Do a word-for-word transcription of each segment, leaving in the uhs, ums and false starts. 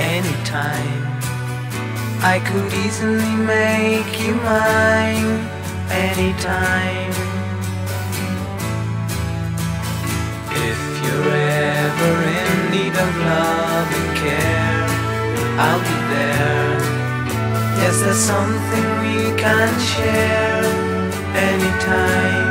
anytime. I could easily make you mine anytime. If you're ever in need of love and care, I'll be there. Yes, there's something we can share anytime.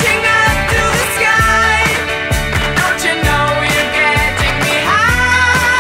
Don't you know you're getting me high?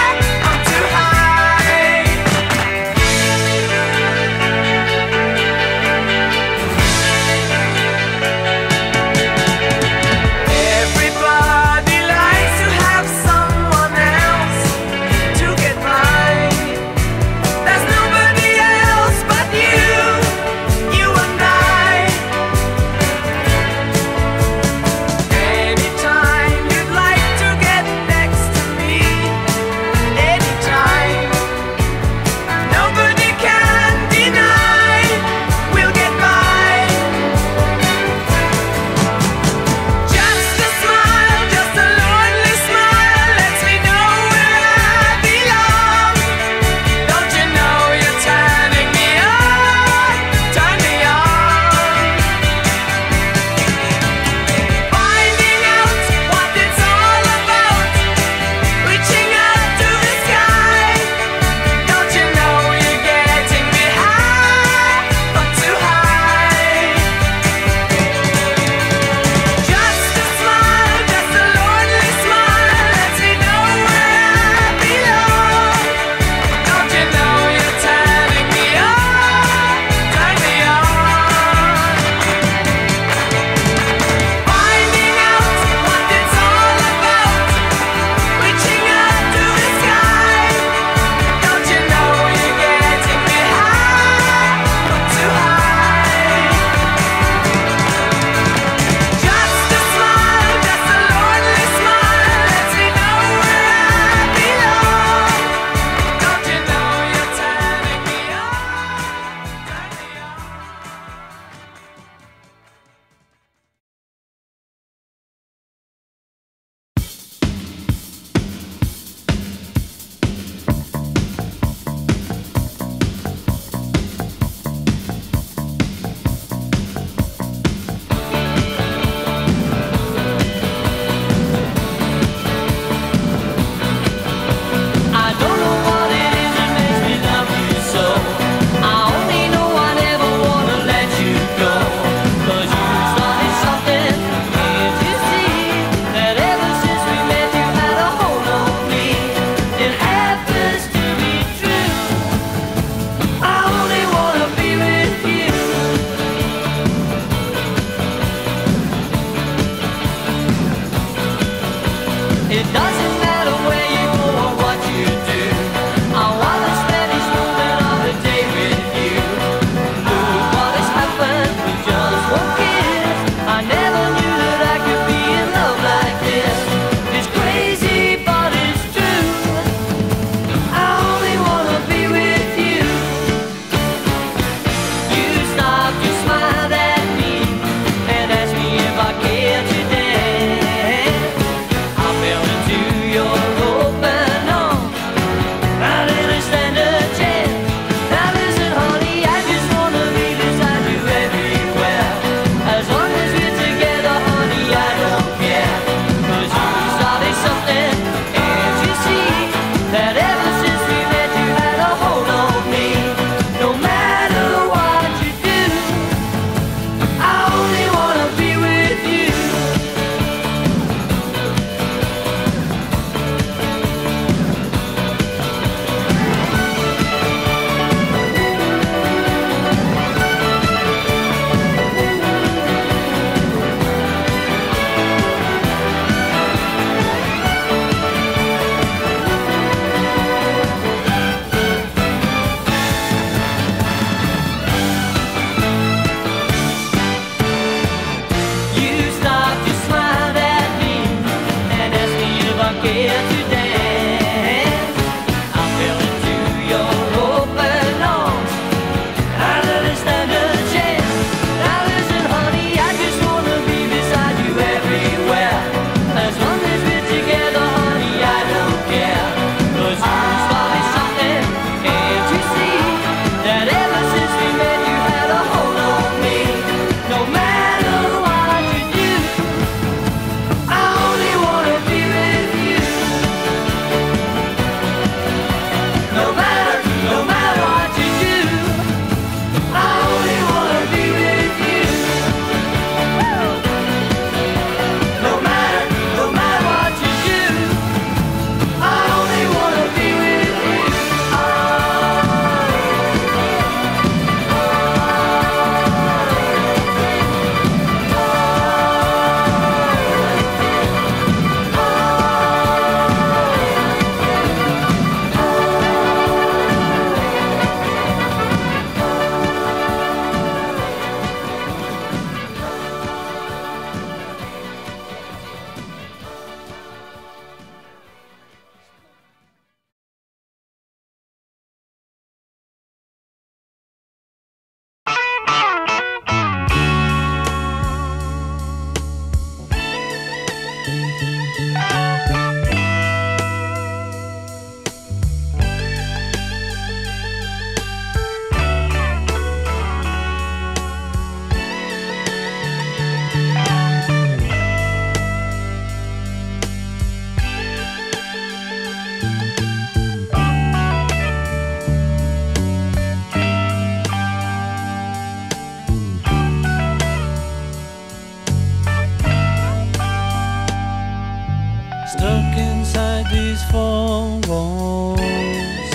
walls,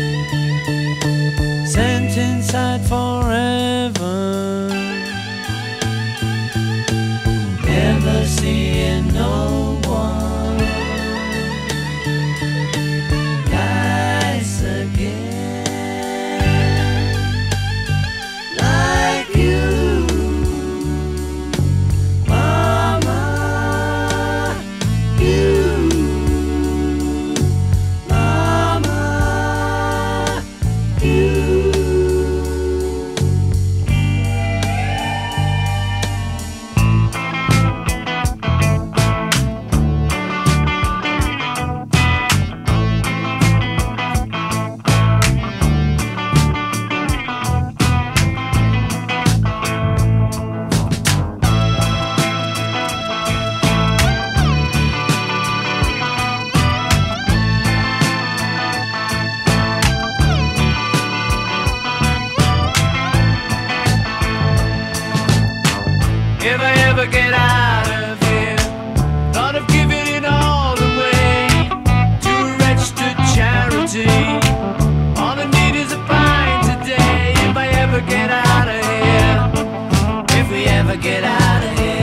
sent inside forever, never seeing no one nice again like you, Mama, you. If I ever get out of here, thought of giving it all away to a registered charity. All I need is a pint today. If I ever get out of here, if we ever get out of here.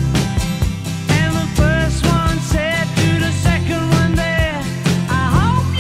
Hope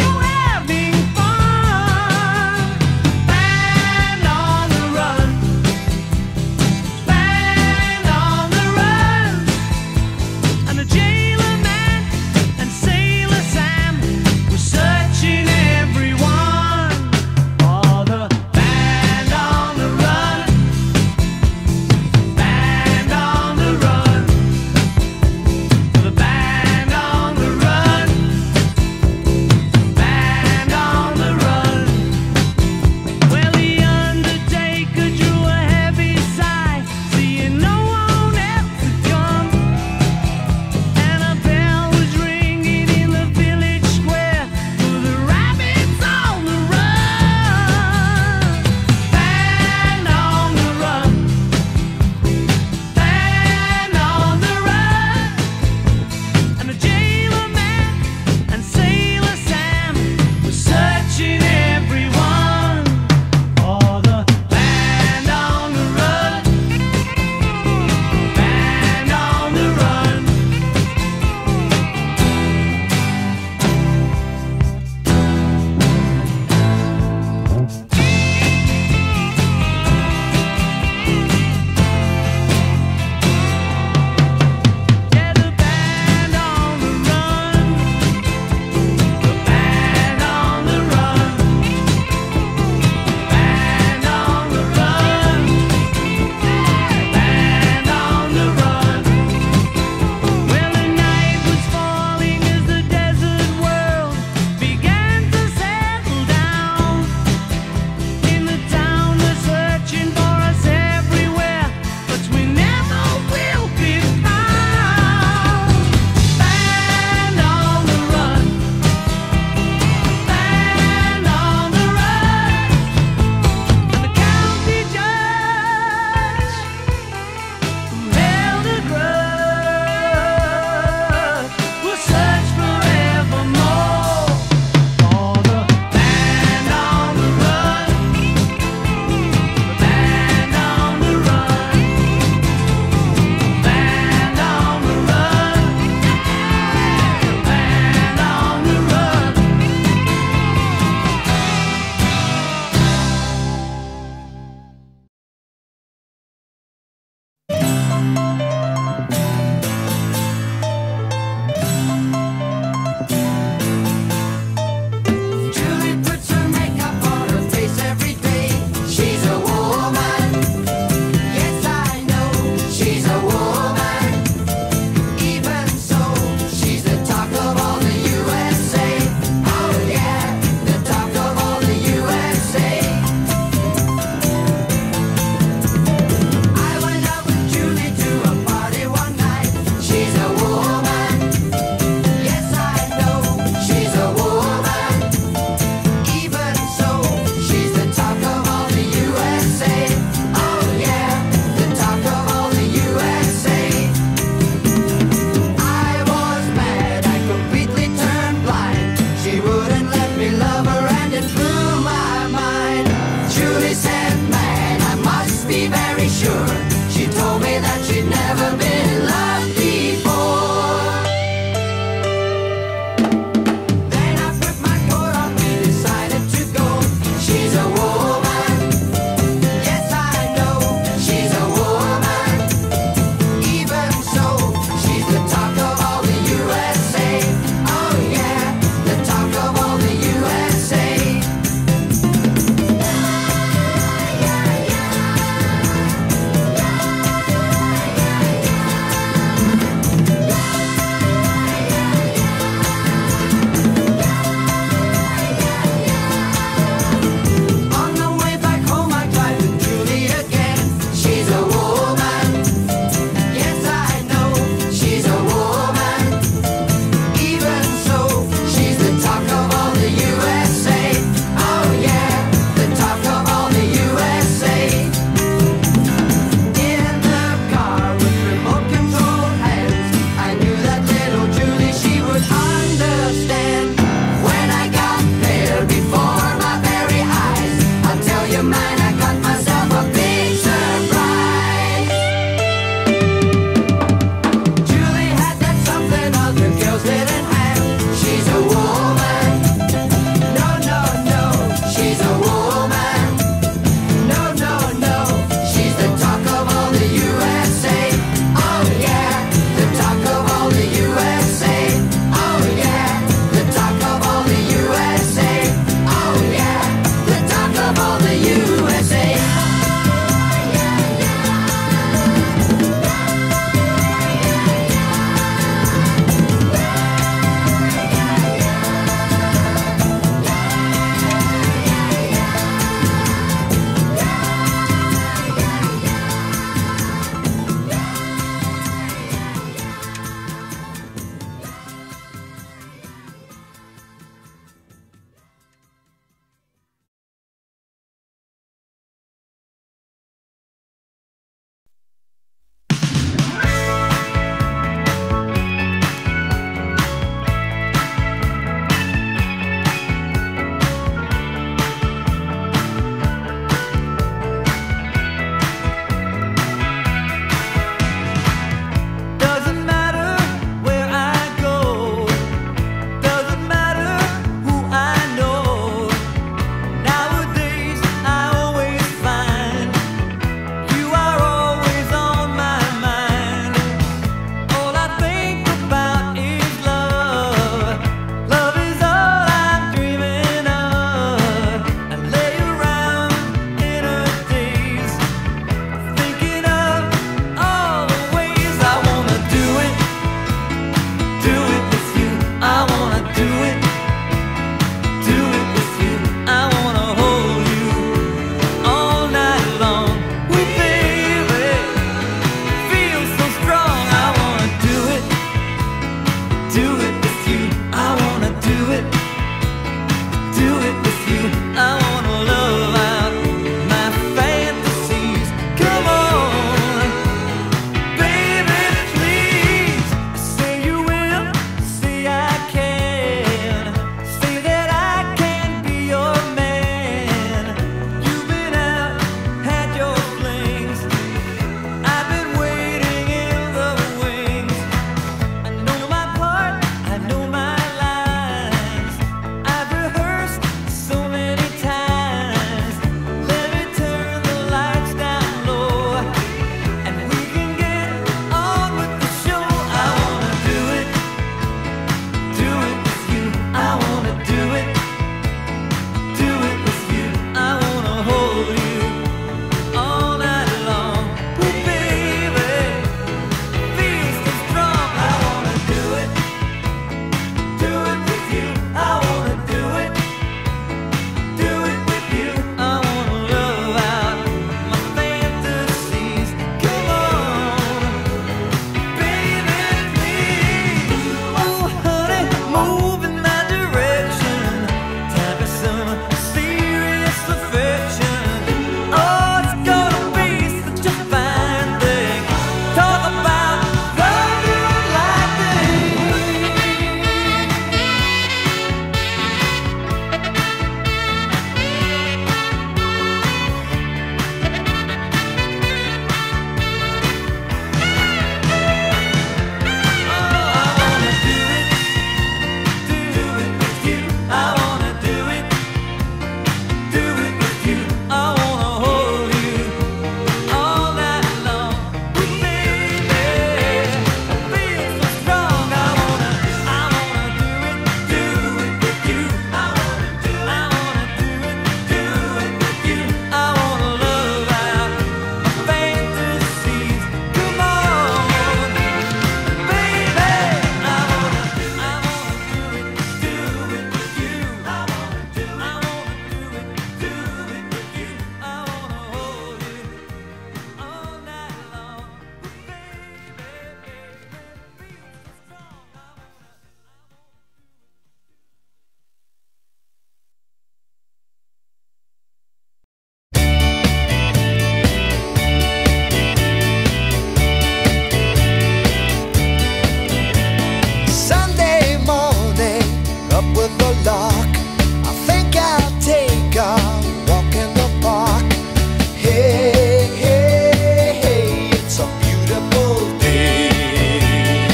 the lock. I think I'll take a walk in the park. Hey, hey, hey, it's a beautiful day.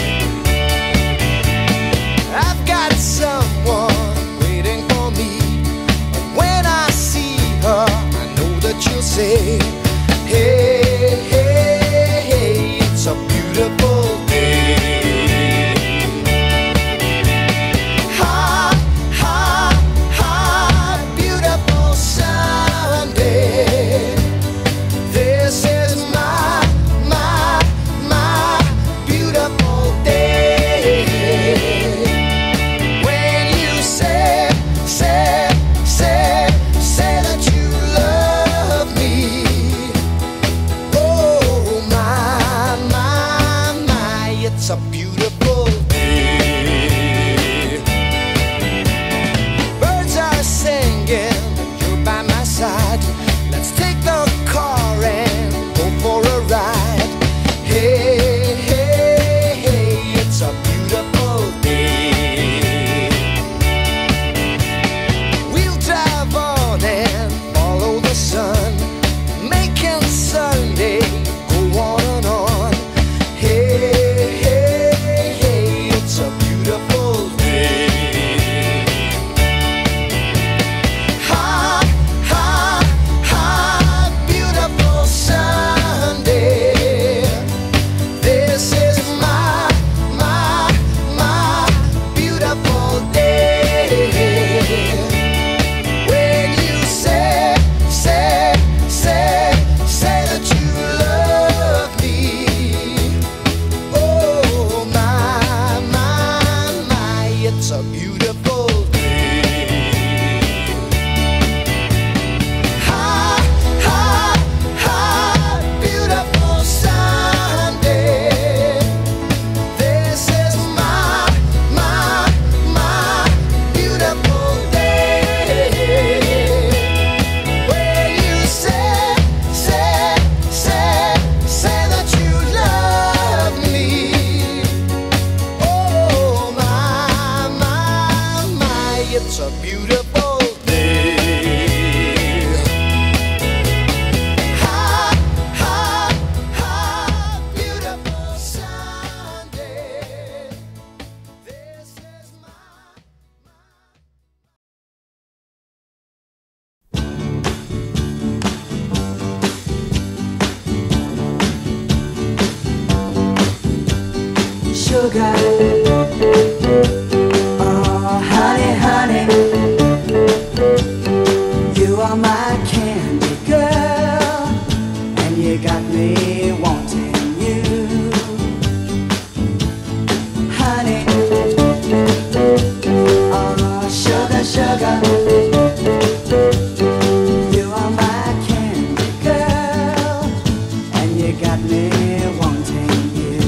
I've got someone waiting for me, and when I see her, I know that she'll say, hey, hey, hey, it's a beautiful day. It's a beautiful day. Birds are singing and you're by my side. Let's take the car and go for a ride. Hey, hey, hey, it's a beautiful day. We'll drive on and follow the sun, making Sunday go on and on. Hey, it's a beautiful day. Ha, ha, ha, beautiful Sunday. This is my, my, my beautiful day. When you say, say, say, say that you love me, oh my, it's a beautiful day. Ha, ha, ha, beautiful Sunday. This is my, my, my beautiful day. When you say, say, say, say that you love me, oh my, it's a beautiful day. Ha, ha, ha, beautiful Sunday. This is my, sugar. Honey, honey, you are my candy girl, and you got me wanting you. Honey, oh sugar, sugar, you are my candy girl, and you got me wanting you.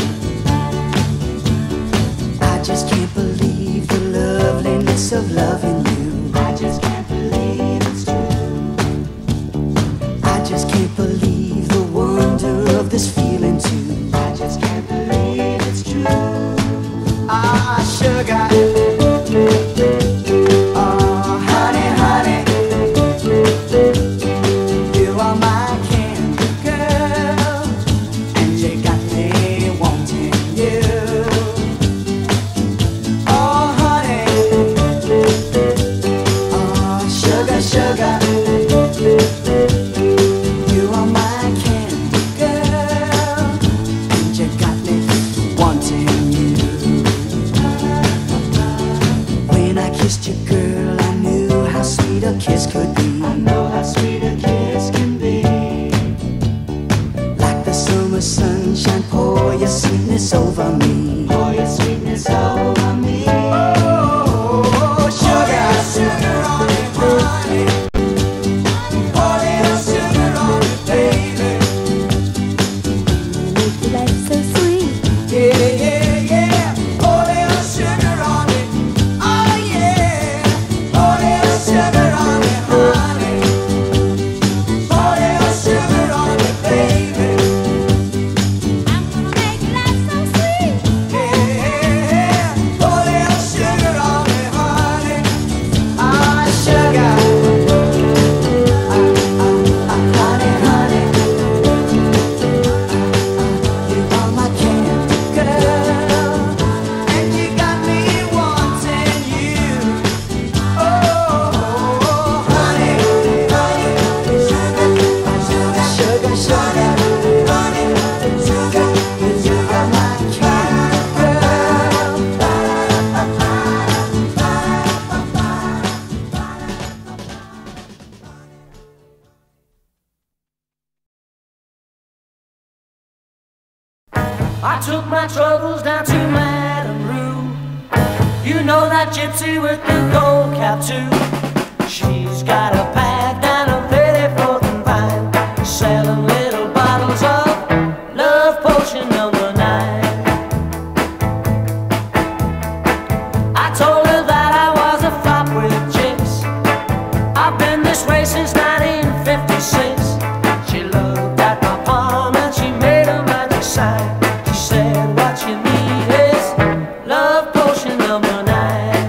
I just can't believe the loveliness of loving you. I just can't believe it's true. I just can't believe the wonder of this feeling too. I just can't believe it's true. Ah, sugar. Oh, honey, honey, you are my candy girl, and you got me wanting you. Sugar, you are my candy girl, and you got me wanting you. When I kissed you, girl, I knew how sweet a kiss could be. I know how sweet a kiss can be. Like the summer sunshine, pour your sweetness over me. Pour your sweetness over me. Oh, sugar, sugar on it, honey. Sugar on it, honey. I took my troubles down to Madame Rue. You know that gypsy with the gold cap too. She's got a pad down on thirty-fourth and Vine, selling little bottles of love potion number nine. I told her that I was a flop with chicks. I've been this way since nineteen fifty-six. She looked at my palm and she made a magic sign. She said, what you need is love potion number nine.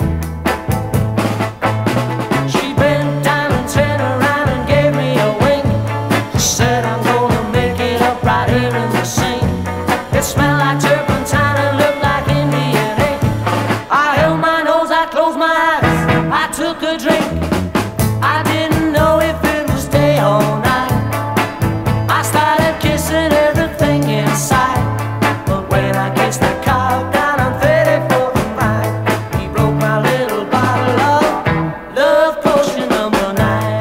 She bent down and turned around and gave me a wink. She said, I'm gonna make it up right here in the sink. It smelled like turpentine and looked like Indian ink. I held my nose, I closed my eyes, I took a drink. I didn't know if it was day or night. I started kissing everything in sight. But when I kissed the cow down on thirty-fourth and Vine, he broke my little bottle of love potion number nine.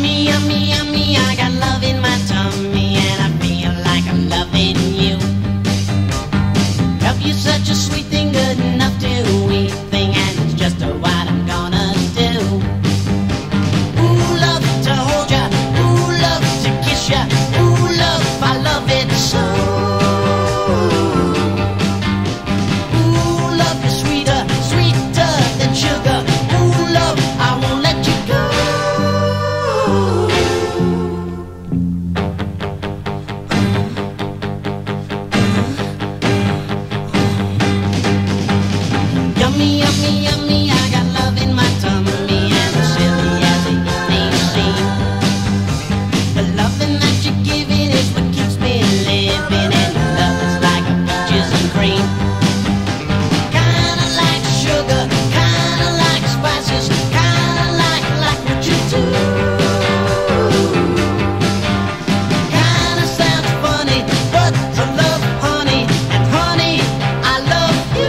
Yummy, yummy, yummy, I got love in my tummy, and I feel like I'm loving you. Love you such a sweet thing, good enough to eat thing, and it's just what I'm gonna do. Ooh, love to hold ya, ooh, love to kiss ya, ooh, love, I love it so. Ooh, love is sweeter, sweeter than sugar. Ooh, love, I won't let you go. Yummy, yummy, yummy, I got love in my tummy, and as silly as it may seem, the loving that you're giving is what keeps me living, and your love is like a peaches and cream. Kinda like sugar, kinda like spices, kinda like, like what you do. Kinda sounds funny, but I love honey, and honey, I love you.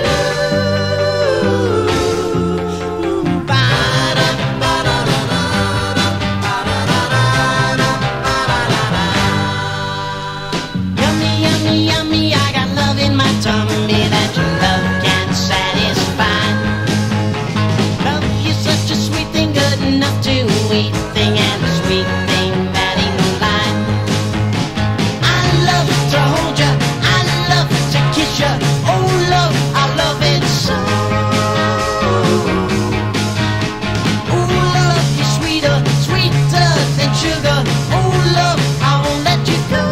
Yummy, yummy, yummy, I got love in my tummy that your love can satisfy. Love you such a sweet thing, good enough to eat thing, and a sweet thing that ain't no lie. I love to hold ya, I love to kiss ya, oh love, I love it so. Oh love, you're sweeter, sweeter than sugar, oh love, I won't let you go.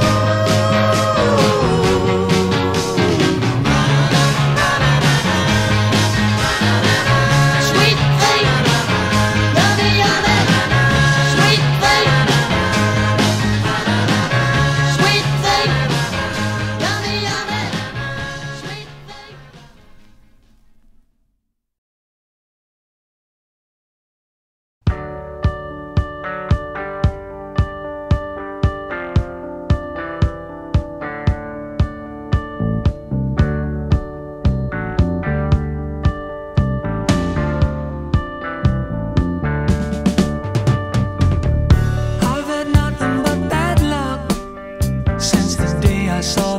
Sweet thing, yummy, yummy, sweet thing, sweet thing, yummy, yummy, sweet thing. I've had nothing but bad luck since the day I saw